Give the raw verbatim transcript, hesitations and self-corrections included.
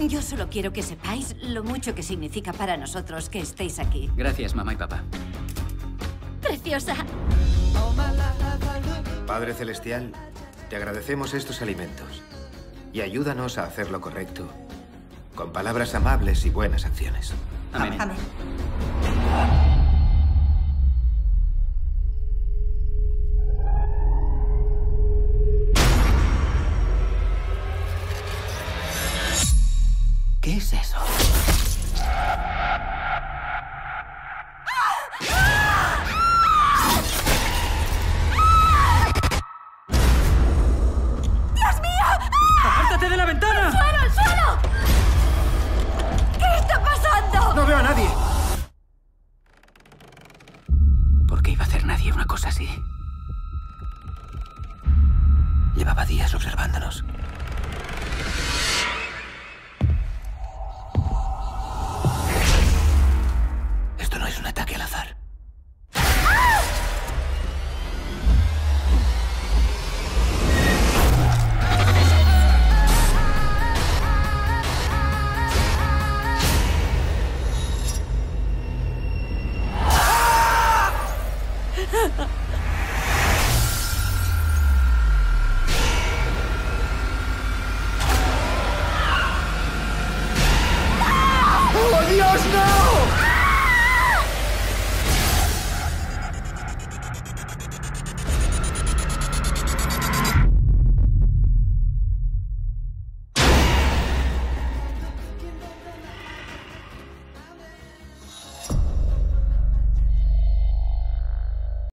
Yo solo quiero que sepáis lo mucho que significa para nosotros que estéis aquí. Gracias, mamá y papá. ¡Preciosa! Padre Celestial, te agradecemos estos alimentos y ayúdanos a hacer lo correcto con palabras amables y buenas acciones. Amén. Amén. ¿Qué es eso?